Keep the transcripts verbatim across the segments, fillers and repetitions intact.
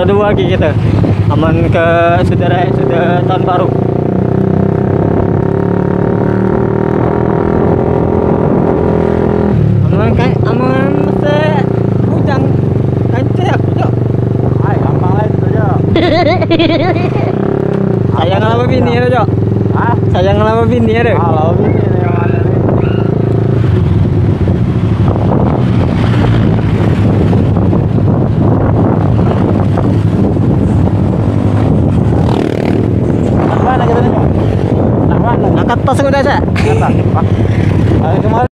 dua lagi kita. Aman ke saudara sudah tahun baru. Aman kan aman masa hujan kancah aku jok. Hai, gampang lah itu jok. Sayang lama bini ya jok. Hah? Sayang lama bini ya. Kalau bini yang mana nih? Mana kita nih? Nah, mana? Nak atas udah saya. Kata, Pak. Hari kemarin.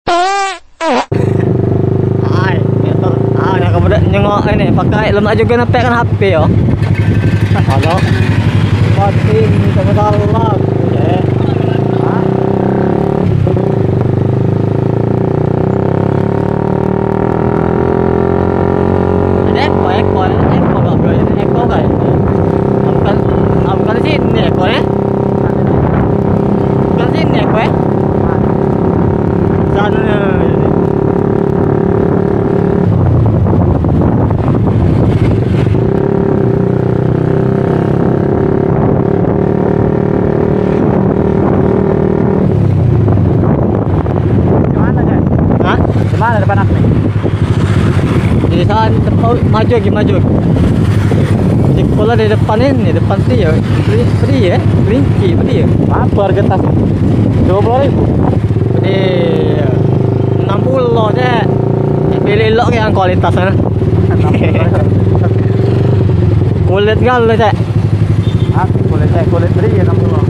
Hai, itu. Ah, nak kemudian nyengok ini pakai lemak juga nampak kan H P yo. Kalau batin sebentar lah. Ya. Ada ekor, ekor, ekor nggak boleh ekor kan? Bukan, bukan sini ekor ya? Bukan sini ekor ya? Sana. Mana depan aku nih? Di sana depan, maju lagi maju. Di sekolah di depan ini, depan sini ya. Beli, beli ya, kelinci beli ya. Apa harga tas? Dua puluh ribu. Beli enam puluh je. Pilih elok yang kualitasnya. Kulit gal je. Ah, kulit saya kulit beri ya enam puluh.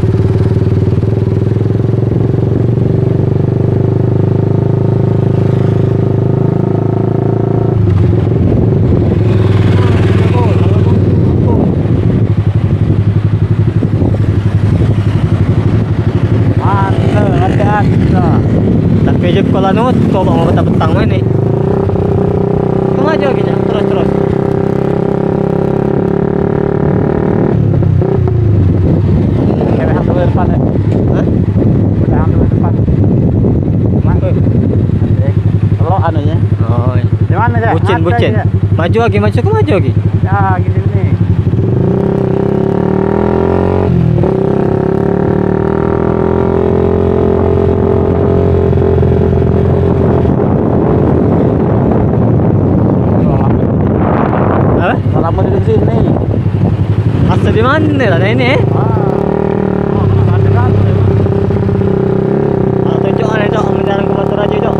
Tapi je kalau nu coba mau betang-betang mana ni. Kamu aja lagi terus terus. Kita ambil depan ya. Hah? Kita ambil depan. Mana? Kalau anunya. Oh. Di mana je? Bucin bucin. Maju lagi maju ke maju lagi. Ya gini gini. Lama di sini. Asal di mana lah ini? Eh? Ah, ada kan? Ah, tunjuk mana jok, menjalan ke Batu Raja jok.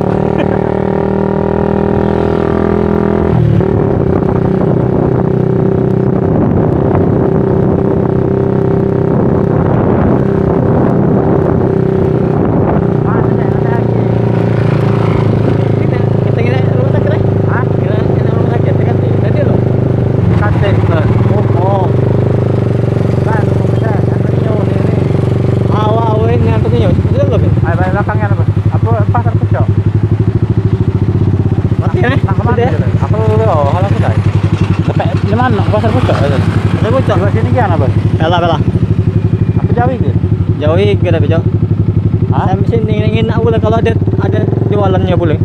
Pasar Pucuk. Pasar Pucuk. Di sini kan apa? Belah belah. Apa jauh ke? Jauh ke dah jauh. Hah? Sampai sini ingin nak boleh kalau ada ada jualannya boleh.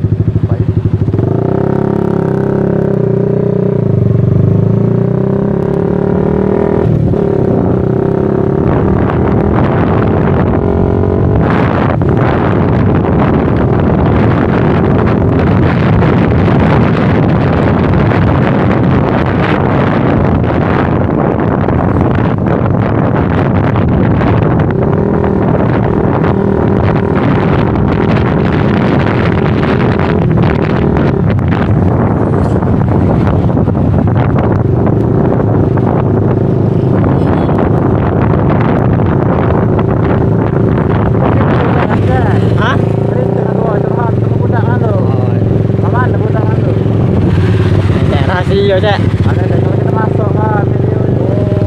Iya cak. Ada ada kalau kita masuk kan video itu.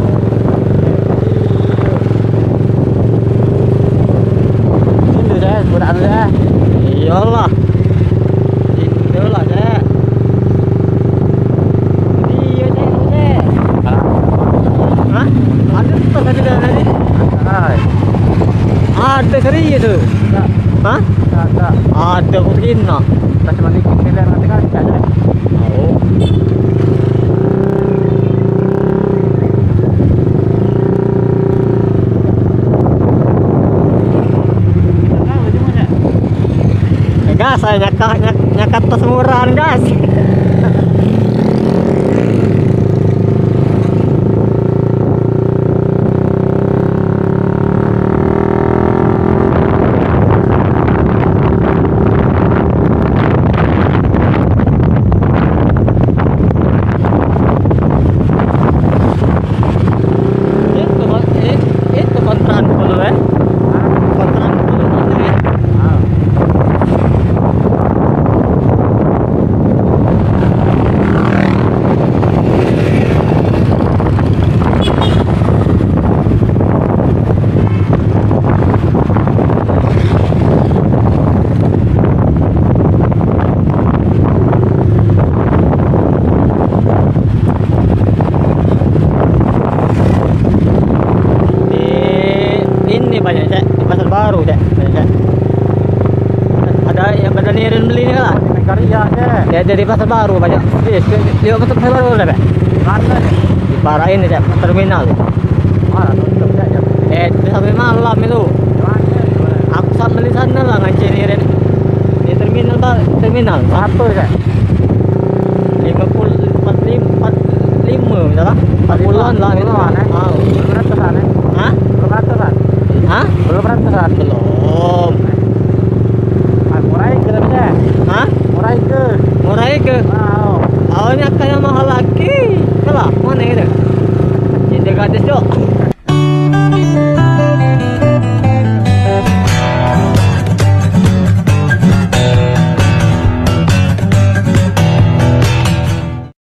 Ini deh, budak deh. Iyalah. Iyalah cak. Iya cak, cak. Hah? Ada tak tadi tadi? Hai. Ada serius tu. Tak. Hah? Tak, tak. Ada mungkin nak. Tak cuma dikit kalian nanti kan aja. Oh. saya nyakat nyak, nyakat tas murahan guys. Itu itu itu kontrakan dulu ya. Kontrakan dulu itu ya. Ah. Di ini banyak cek di pasar baru cek banyak cek. Ada yang pada nirin beli ni lah. Di Karya je. Dia ada di pasar baru banyak. Yes, dia pasar pasar baru ada. Mana ni? Di para ini cek terminal. Mana tutup je. Eh itu sampai malam itu. Mana? Aku sampai di sana lah ngancir nirin. Di terminal bar terminal. Satu je. lima puluh empat lima empat lima lah. Empat puluhan lah gitu. Puluhan, eh? Ah. Belum ratusan eh? Hah? Belum ratusan? Hah? Belum ratusan? Belum. Ah, murah ke tapi je. Hah? Murah ke? Murah ke? Wow. Awalnya kayak mahal lagi. Kalah, mana gitu? Cinta gadis dok.